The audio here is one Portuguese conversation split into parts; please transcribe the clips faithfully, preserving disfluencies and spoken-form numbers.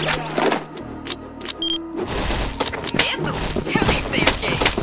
Medo? Eu nem sei o que é isso.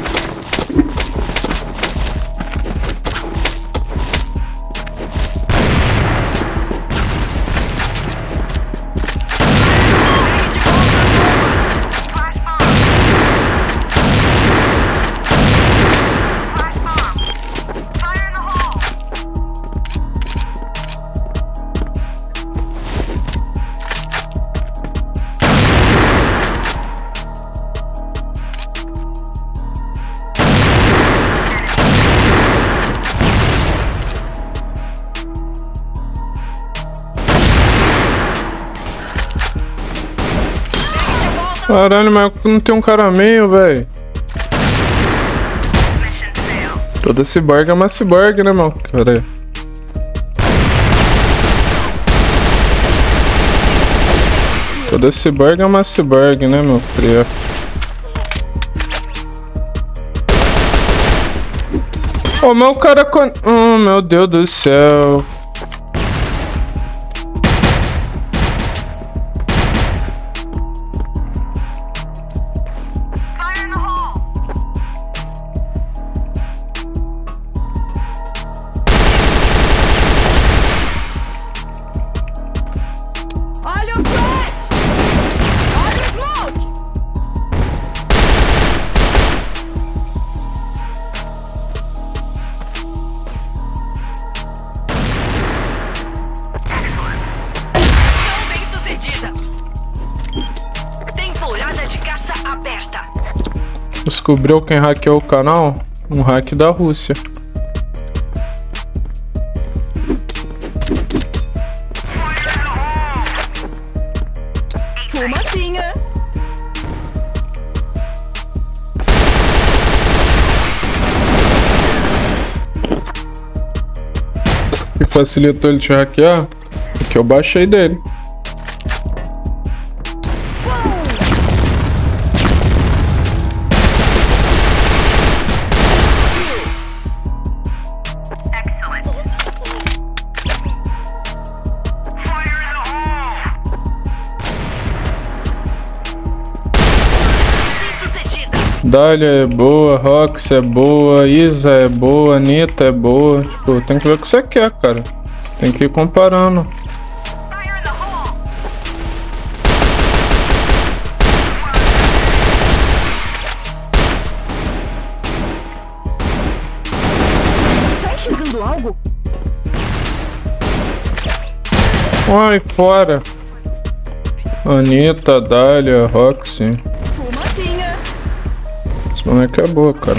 Caralho, mas não tem um cara meio, velho. Toda ciborgue é uma ciborgue, né, mano? Pera aí. Toda ciborgue é uma ciborgue, né, meu cria? Oh, meu cara con... Oh, meu Deus do céu. Descobriu quem hackeou o canal? Um hack da Rússia. Fumacinha. Que facilitou ele te hackear? Porque eu baixei dele. Dália é boa, Roxy é boa, Isa é boa, Anitta é boa. Tipo, tem que ver o que você quer, cara. Você tem que ir comparando. Tá enxergando algo? Ai, fora. Anitta, Dália, Roxy. Esse boneco é boa, cara.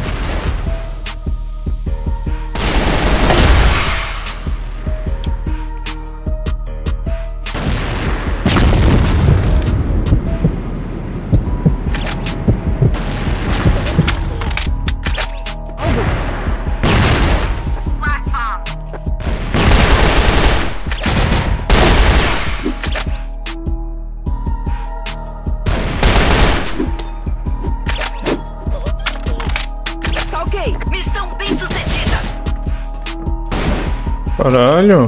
Missão bem sucedida. Caralho.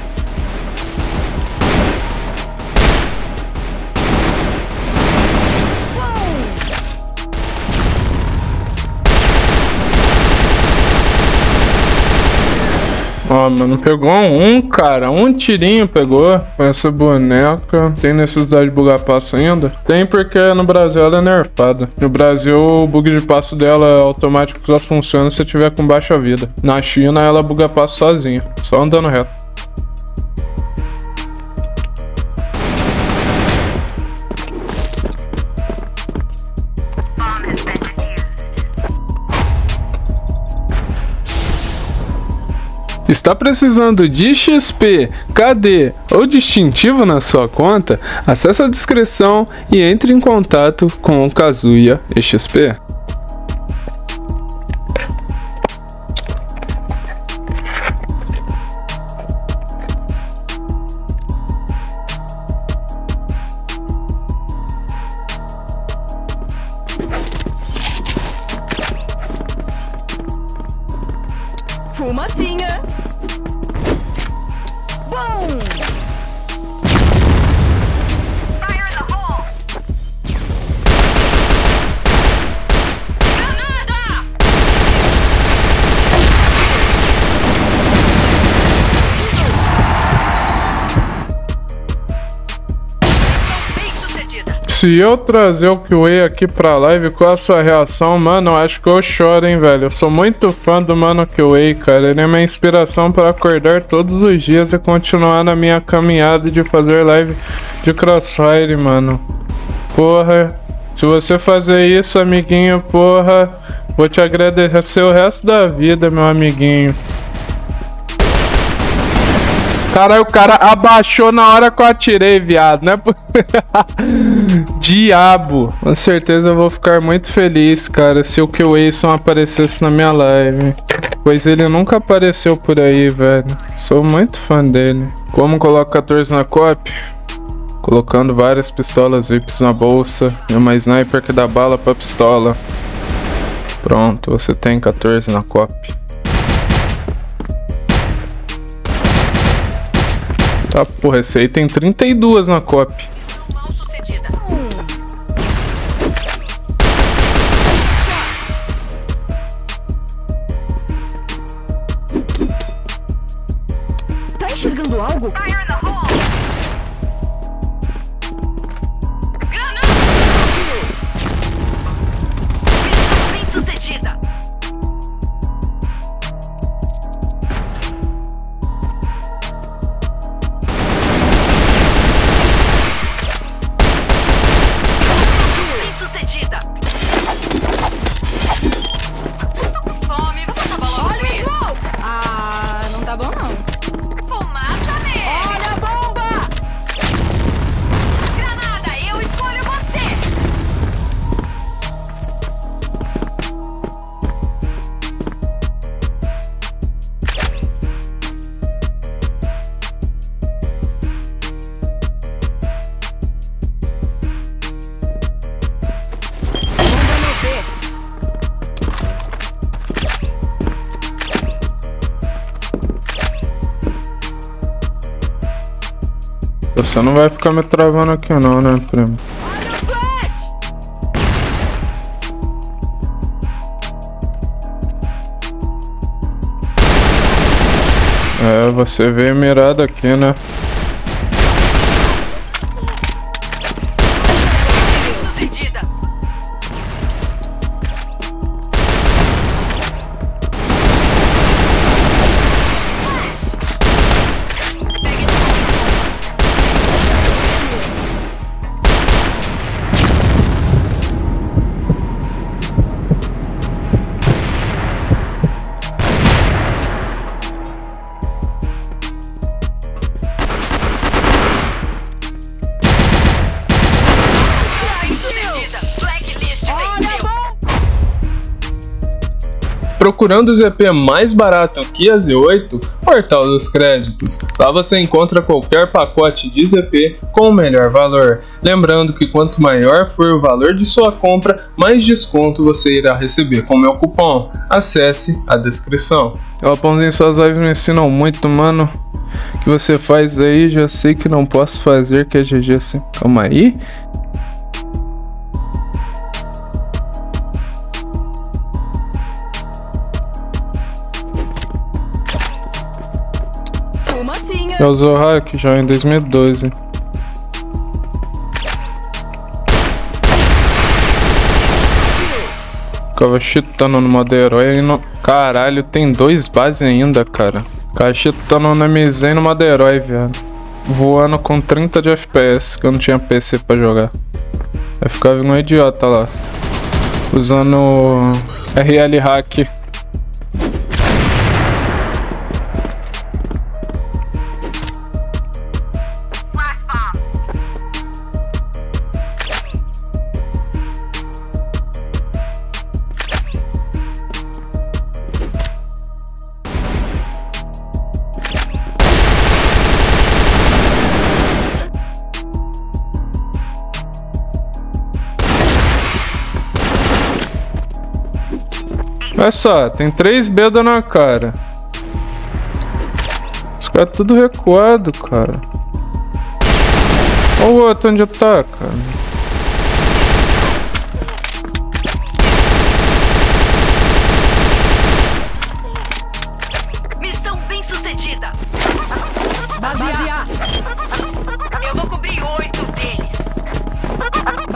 Ó, mano, pegou um, cara, um tirinho pegou com essa boneca. Tem necessidade de bugar passo ainda? Tem, porque no Brasil ela é nerfada. No Brasil o bug de passo dela automático só funciona se tiver com baixa vida. Na China ela buga passo sozinha, só andando reto. Está precisando de X P, K D ou distintivo na sua conta? Acesse a descrição e entre em contato com o Kazuya X P. Fumacinha. Bom. Fire in the hole. Se eu trazer o Kiwi aqui pra live, qual a sua reação? Mano, eu acho que eu choro, hein, velho. Eu sou muito fã do Mano Kiwi, cara. Ele é minha inspiração para acordar todos os dias e continuar na minha caminhada de fazer live de Crossfire, mano. Porra, se você fazer isso, amiguinho, porra, vou te agradecer o resto da vida, meu amiguinho. Caralho, o cara abaixou na hora que eu atirei, viado, né? Diabo. Com certeza eu vou ficar muito feliz, cara, se o Killwayson aparecesse na minha live. Pois ele nunca apareceu por aí, velho. Sou muito fã dele. Como coloco quatorze na cop? Colocando várias pistolas V I Ps na bolsa e uma sniper que dá bala pra pistola. Pronto, você tem quatorze na cop. Tá, porra, esse aí tem trinta e dois na cop. Mal sucedida. Tá enxergando algo? Fire in the hole. Granada. Missão bem sucedida. Bem sucedida. Tô com fome. Vamos acabar logo com isso. Ah, não tá bom não. Fumaça nele. Olha a bomba! Granada, eu escolho você. Bomba no B. Você não vai ficar me travando aqui não, né, primo? Olha o flash! É, você veio mirado aqui, né? Bem sucedida. Flash. Pegue de bem sucedida. Blacklist venceu. Procurando o Z P mais barato que a Z oito? Portal dos Créditos. Lá você encontra qualquer pacote de Z P com o melhor valor. Lembrando que quanto maior for o valor de sua compra, mais desconto você irá receber com meu cupom. Acesse a descrição. Ó, Pãozinho, suas lives me ensinam muito, mano. O que você faz aí, já sei que não posso fazer, que é G G assim. Calma aí. Fumacinha. Já usou hack já em dois mil e doze. Ficava cheatando no modo herói e no... Caralho, tem dois bases ainda, cara. Ficava cheatando no M Z e no modo herói, viado. Voando com trinta de F P S, que eu não tinha P C pra jogar. Aí ficava um idiota lá. Usando R L hack. Flash bomb. Olha só, tem três beda na cara. Os caras tudo recuado, cara. Olha o outro onde tá, cara. Missão bem sucedida. Basear. Eu vou cobrir oito deles.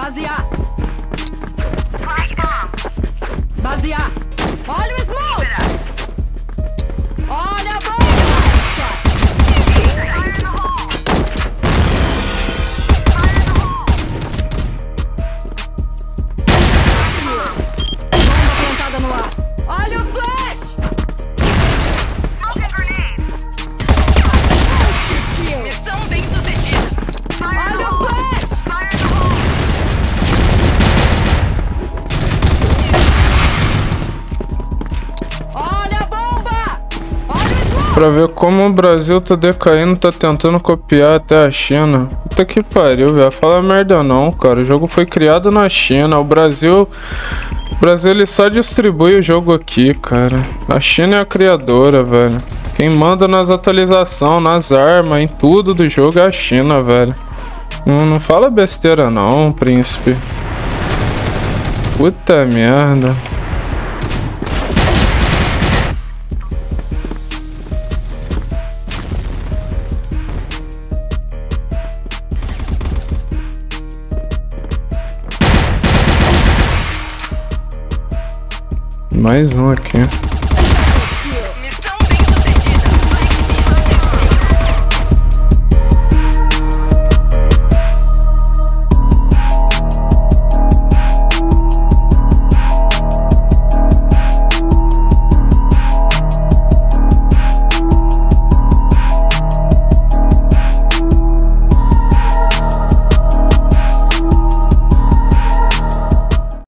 Pra ver como o Brasil tá decaindo, tá tentando copiar até a China. Puta que pariu, velho. Fala merda não, cara. O jogo foi criado na China. O Brasil... O Brasil, ele só distribui o jogo aqui, cara. A China é a criadora, velho. Quem manda nas atualizações, nas armas, em tudo do jogo é a China, velho. Não, não fala besteira não, príncipe. Puta merda. Mais um aqui.